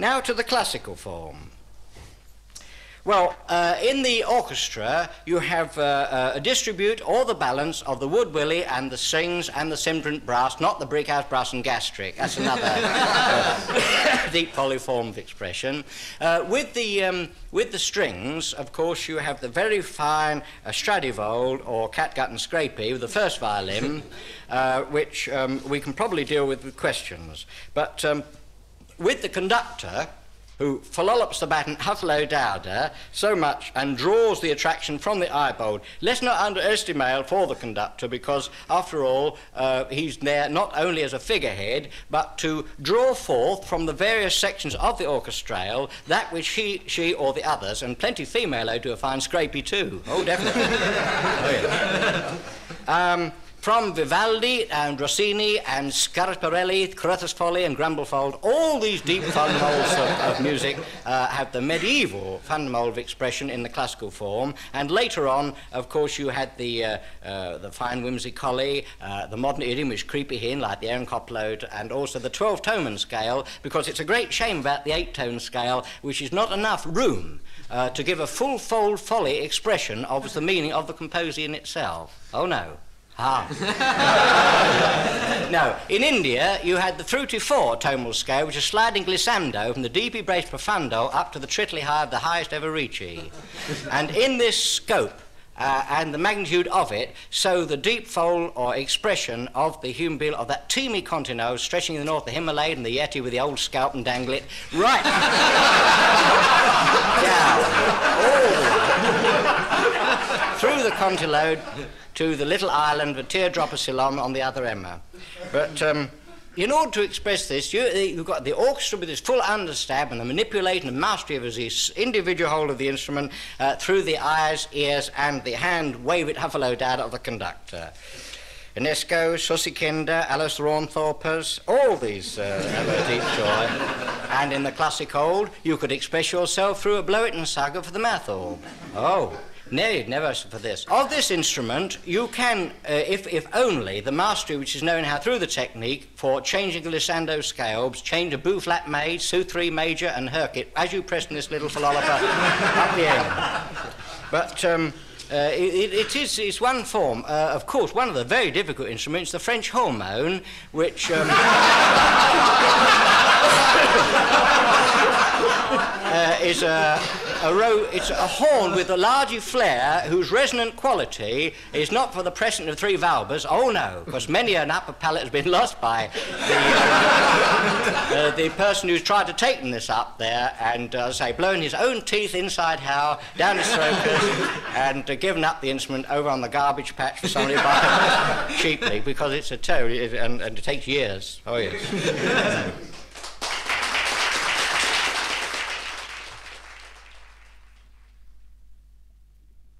Now to the classical form. Well, in the orchestra, you have a distribute or the balance of the woodwilly and the strings and the cymbrant brass, not the brickhouse brass and gastric. That's another deep polyform of expression. With the strings, of course, you have the very fine Stradivold or catgut and scrapie with the first violin, which we can probably deal with questions. But with the conductor, who follops the baton huffalo-dowder so much and draws the attraction from the eyeball. Let's not underestimate for the conductor, because after all he's there not only as a figurehead but to draw forth from the various sections of the orchestrale that which she or the others, and plenty female do a fine scrapie too. Oh, definitely. Oh, yeah. From Vivaldi and Rossini and Schiaparelli, Curtis Foley and Grumblefold, all these deep fundamentals of music have the medieval fundamental of expression in the classical form, and later on, of course, you had the fine whimsically, the modern idiom which creepy in, like the Aaron Copland, and also the 12-tone scale, because it's a great shame about the 8-tone scale, which is not enough room to give a full fold folly expression of the meaning of the composer in itself. Oh no. Ah. No, in India you had the fruity 4-tonal scale, which is sliding glissando from the deeply braced profundo up to the tritly high of the highest ever reachy. And in this scope and the magnitude of it, so the deep fold or expression of the human being of that teemy continuo stretching in the north, the Himalaya and the Yeti with the old scalp and dangle it right down through the continuo to the little island of Teardrop of Ceylon on the other Emma. But in order to express this, you've got the orchestra with its full understab and the manipulation and mastery of his individual hold of the instrument through the eyes, ears, and the hand wave it huffalo-dowder of the conductor. Ionesco, Sussekinda, Alice Rawnthorpers, all these have a deep joy. And in the classic hold, you could express yourself through a blow it and saga for the mouth orb. Oh. Nay, never for this. Of this instrument, you can, if only, the mastery which is known how through the technique for changing glissando scales, change a B-flat major, Su3 major, and Herkit, as you press in this little philoloper up the end. But it's one form. Of course, one of the very difficult instruments, the French hormone, which... is it's a horn with a largy flare whose resonant quality is not for the present of 3 valves. Oh no, because many an upper palate has been lost by the person who's tried to take this up there and, say, blown his own teeth inside how down his throat and given up the instrument over on the garbage patch for somebody to buy cheaply, because it's a toe and it takes years. Oh yes.